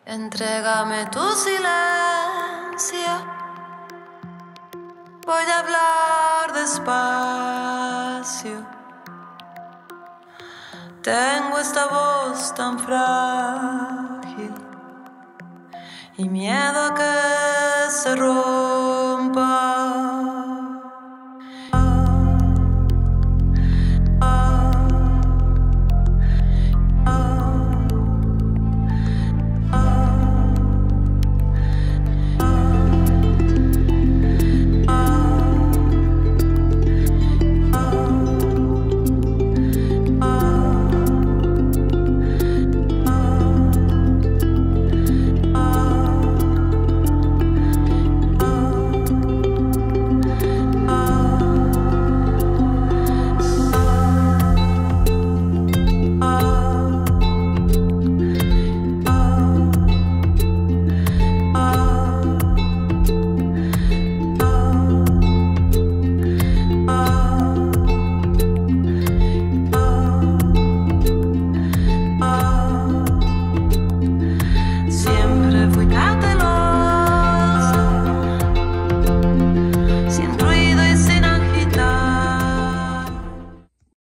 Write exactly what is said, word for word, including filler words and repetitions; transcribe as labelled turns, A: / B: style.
A: Entrégame tu silencio. Voy a hablar despacio. Tengo esta voz tan frágil y miedo a que se rompa.